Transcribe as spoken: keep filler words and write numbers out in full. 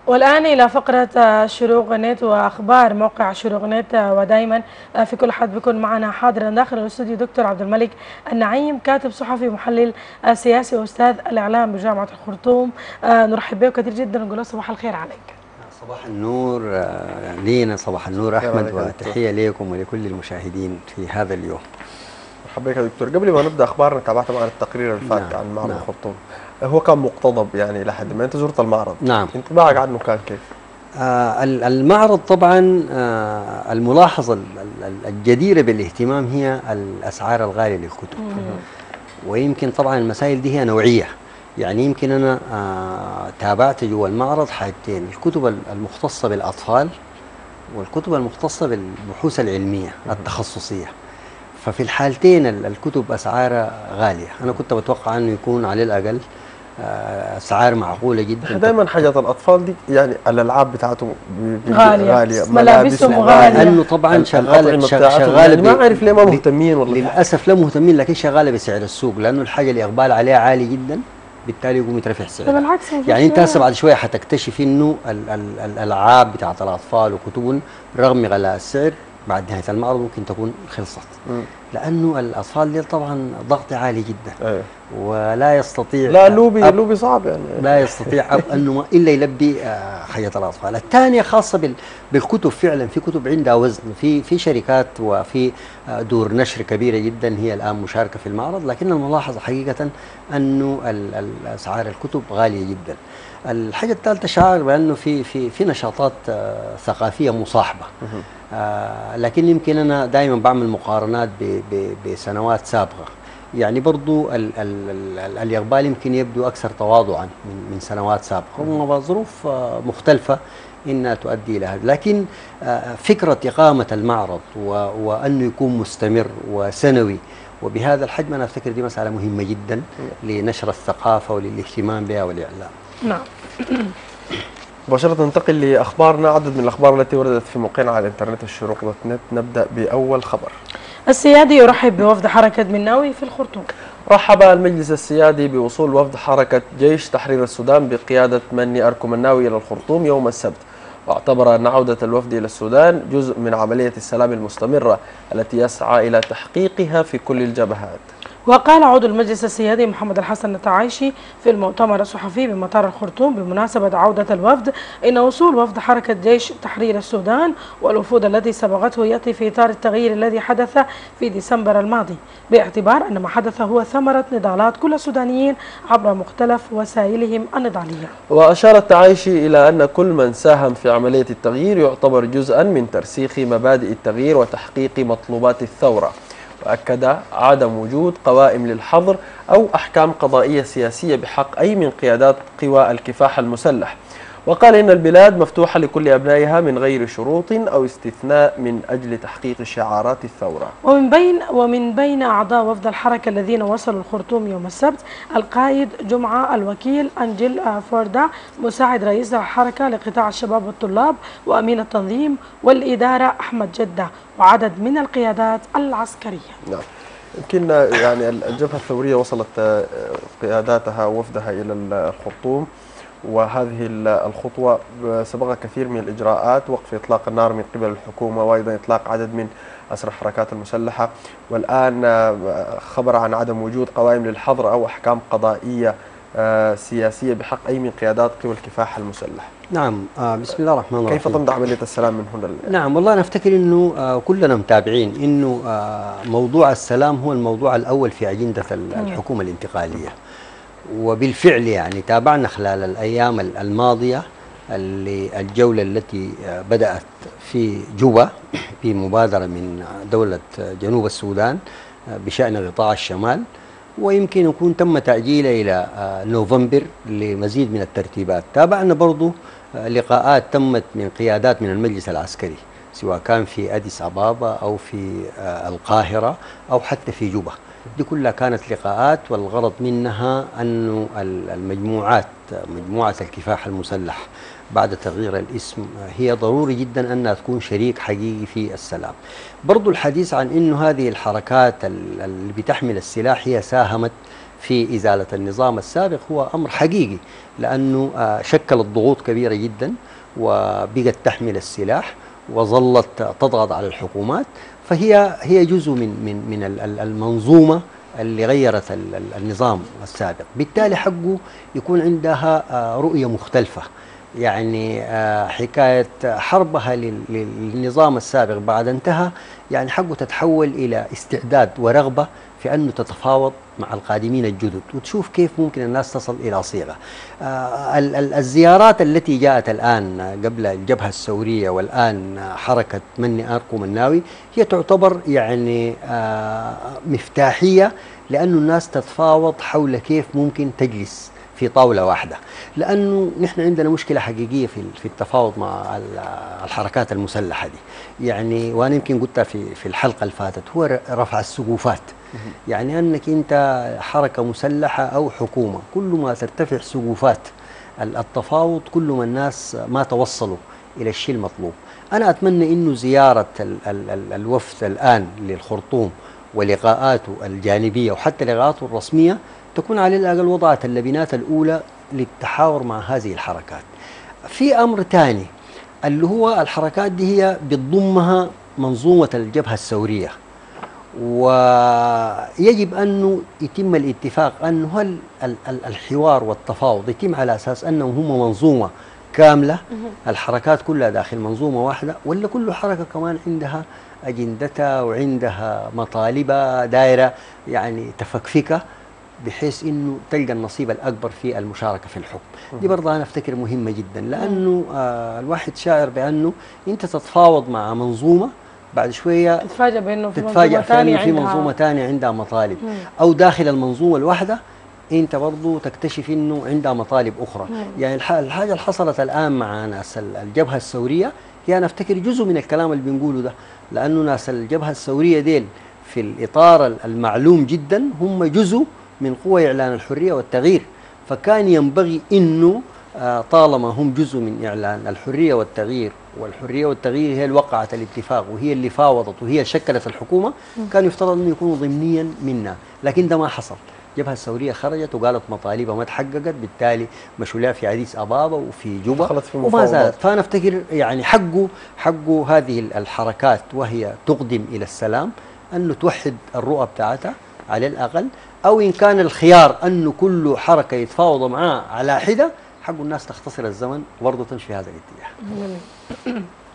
والآن إلى فقرة شروق نت وأخبار موقع شروق نت، ودائما في كل حد بيكون معنا حاضرا داخل الاستوديو دكتور عبد الملك النعيم، كاتب صحفي محلل سياسي وأستاذ الإعلام بجامعة الخرطوم. نرحب به كثير جدا ونقول له صباح الخير عليك. صباح النور لينا، صباح النور أحمد، وتحية لكم ولكل المشاهدين في هذا اليوم. مرحبا بك يا دكتور. قبل ما نبدأ أخبارنا، تابعت معنا التقرير اللي فات نعم. عن معرض نعم. الخرطوم. هو كان مقتضب يعني لحد ما أنت زرت المعرض. نعم. انطباعك عنه كان كيف؟ آه المعرض طبعا آه الملاحظة الجديرة بالاهتمام هي الأسعار الغالية للكتب. ويمكن طبعا المسائل دي هي نوعية، يعني يمكن أنا آه تابعت جوا المعرض حاجتين: الكتب المختصة بالأطفال والكتب المختصة بالبحوث العلمية التخصصية. ففي الحالتين الكتب أسعارها غالية. أنا كنت بتوقع أنه يكون على الأقل أسعار معقولة جدا. دائما حاجات الأطفال دي يعني الألعاب بتاعتهم غالية، غالية، ملابسهم غالية، لأنه طبعا شغالة شغالة يعني ما أعرف ليه ما مهتمين والله. للأسف لا مهتمين، لكن شغالة بسعر السوق، لأنه الحاجة الإقبال عليها عالي جدا، بالتالي يقوم يترفع سعرها. يعني انت هسه بعد شويه حتكتشف انه الالعاب بتاعت الاطفال وكتبهم رغم غلاء السعر بعد نهايه المعرض ممكن تكون خلصت. م. لانه الاطفال دي طبعا ضغط عالي جدا. أيه. ولا يستطيع لا لوبي لوبي صعب يعني لا يستطيع أب انه الا يلبي حاجه الاطفال. الثانيه خاصه بالكتب، فعلا في كتب عندها وزن، في في شركات وفي دور نشر كبيره جدا هي الان مشاركه في المعرض، لكن الملاحظه حقيقه انه اسعار الكتب غاليه جدا. الحاجه الثالثه شعر بانه في في في نشاطات ثقافيه مصاحبه. آه لكن يمكن أنا دائما بعمل مقارنات ب ب بسنوات سابقة، يعني برضو ال ال ال الإقبال يمكن يبدو أكثر تواضعا من, من سنوات سابقة، وظروف آه مختلفة إنها تؤدي إلى هذا. لكن آه فكرة إقامة المعرض وأنه يكون مستمر وسنوي وبهذا الحجم، أنا أفتكر دي مسألة مهمة جدا لنشر الثقافة وللاهتمام بها والإعلام. نعم. مباشرة ننتقل لأخبارنا. عدد من الأخبار التي وردت في موقعنا على الإنترنت الشروق دوت نت. نبدأ بأول خبر. السيادي يرحب بوفد حركة مناوي في الخرطوم. رحب المجلس السيادي بوصول وفد حركة جيش تحرير السودان بقيادة مني أركو مناوي إلى الخرطوم يوم السبت، واعتبر أن عودة الوفد إلى السودان جزء من عملية السلام المستمرة التي يسعى إلى تحقيقها في كل الجبهات. وقال عضو المجلس السيادي محمد الحسن التعايشي في المؤتمر الصحفي بمطار الخرطوم بمناسبة عودة الوفد إن وصول وفد حركة جيش تحرير السودان والوفود التي سبقته يأتي في إطار التغيير الذي حدث في ديسمبر الماضي، باعتبار أن ما حدث هو ثمرة نضالات كل السودانيين عبر مختلف وسائلهم النضالية. وأشار التعايشي إلى أن كل من ساهم في عملية التغيير يعتبر جزءا من ترسيخ مبادئ التغيير وتحقيق مطلوبات الثورة، وأكد عدم وجود قوائم للحظر أو أحكام قضائية سياسية بحق أي من قيادات قوى الكفاح المسلح، وقال إن البلاد مفتوحة لكل أبنائها من غير شروط أو استثناء من أجل تحقيق شعارات الثورة. ومن بين ومن بين أعضاء وفد الحركة الذين وصلوا الخرطوم يوم السبت القائد جمعة، الوكيل أنجل فوردا مساعد رئيس الحركة لقطاع الشباب والطلاب وأمين التنظيم والإدارة أحمد جدة، وعدد من القيادات العسكرية. نعم. يمكن يعني الجبهة الثورية وصلت قياداتها وفدها إلى الخرطوم، وهذه الخطوة سبقها كثير من الإجراءات: وقف إطلاق النار من قبل الحكومة، وأيضا إطلاق عدد من أسرى الحركات المسلحة، والآن خبر عن عدم وجود قوائم للحظر أو أحكام قضائية سياسية بحق أي من قيادات قوى الكفاح المسلح. نعم. آه بسم الله الرحمن الرحيم. كيف تمضي عملية السلام من هنا؟ نعم والله أنا أفتكر أنه آه كلنا متابعين أنه آه موضوع السلام هو الموضوع الأول في أجندة الحكومة الانتقالية، وبالفعل يعني تابعنا خلال الأيام الماضية اللي الجولة التي بدأت في جوبا بمبادرة من دولة جنوب السودان بشأن قطاع الشمال، ويمكن يكون تم تأجيله إلى نوفمبر لمزيد من الترتيبات. تابعنا برضو لقاءات تمت من قيادات من المجلس العسكري، سواء كان في أديس أبابا أو في القاهرة أو حتى في جوبا. دي كلها كانت لقاءات، والغرض منها أنه المجموعات مجموعة الكفاح المسلح بعد تغيير الاسم هي ضروري جدا أنها تكون شريك حقيقي في السلام. برضو الحديث عن أنه هذه الحركات اللي بتحمل السلاح هي ساهمت في إزالة النظام السابق هو أمر حقيقي، لأنه آه، شكلت ضغوط كبيرة جدا وبقت تحمل السلاح وظلت تضغط على الحكومات، فهي هي جزء من من من ال- ال- المنظومة اللي غيرت ال- ال- النظام السابق. بالتالي حقه يكون عندها آه، رؤية مختلفة. يعني آه، حكاية حربها لل- للنظام السابق بعد انتهى، يعني حقه تتحول إلى استعداد ورغبة في أنه تتفاوض مع القادمين الجدد وتشوف كيف ممكن الناس تصل إلى صيغة. آه، ال- ال- الزيارات التي جاءت الآن قبل الجبهة الثورية والآن حركة مني أركو مناوي هي تعتبر يعني آه، مفتاحية، لأنه الناس تتفاوض حول كيف ممكن تجلس في طاولة واحدة. لأنه نحن عندنا مشكلة حقيقية في في التفاوض مع ال- الحركات المسلحة دي، يعني وأنا يمكن قلتها في في الحلقة اللي فاتت، هو ر- رفع السقوفات. يعني أنك أنت حركة مسلحة أو حكومة، كل ما ترتفع سقوفات ال- التفاوض كل ما الناس ما توصلوا إلى الشيء المطلوب. أنا أتمنى إنه زيارة ال ال ال الوفد الآن للخرطوم ولقاءاته الجانبية وحتى لقاءاته الرسمية تكون على الأقل وضعت اللبنات الأولى للتحاور مع هذه الحركات. في أمر ثاني اللي هو الحركات دي هي بتضمها منظومة الجبهة الثورية، ويجب أنه يتم الاتفاق أنه هل ال- ال- الحوار والتفاوض يتم على أساس أنهم هم منظومة كاملة، الحركات كلها داخل منظومة واحدة، ولا كل حركة كمان عندها أجندتها وعندها مطالبها دائرة يعني تفكفكة بحيث انه تلقى النصيب الاكبر في المشاركه في الحكم. دي برضه انا افتكر مهمه جدا، لانه آه الواحد شاعر بانه انت تتفاوض مع منظومه بعد شويه تتفاجأ بانه في تتفاجأ منظومه في انه ثانيه في عندها منظومه ثانيه عندها مطالب، مم. او داخل المنظومه الواحده انت برضه تكتشف انه عندها مطالب اخرى. مم. يعني الح- الحاجه اللي حصلت الان مع ناس ال- الجبهه الثوريه هي انا افتكر جزء من الكلام اللي بنقوله ده، لانه ناس الجبهه الثوريه ديل في الاطار ال- المعلوم جدا هم جزء من قوى إعلان الحرية والتغيير، فكان ينبغي أنه آه، طالما هم جزء من إعلان الحرية والتغيير، والحرية والتغيير هي اللي وقعت الاتفاق وهي اللي فاوضت وهي اللي شكلت الحكومة، كان يفترض أنه يكونوا ضمنيا منا، لكن ده ما حصل. الجبهة الثورية خرجت وقالت مطالبها ما تحققت، بالتالي مشوا في عديس أبابا وفي جوبا دخلت في وما مفاوضات. زالت. فأنا أفتكر يعني حقه حقه هذه الحركات وهي تقدم إلى السلام أنه توحد الرؤى بتاعتها على الأقل، أو إن كان الخيار أنه كل حركة يتفاوض معاه على حدة، حق الناس تختصر الزمن وبرضه تمشي في هذا الاتجاه. جميل.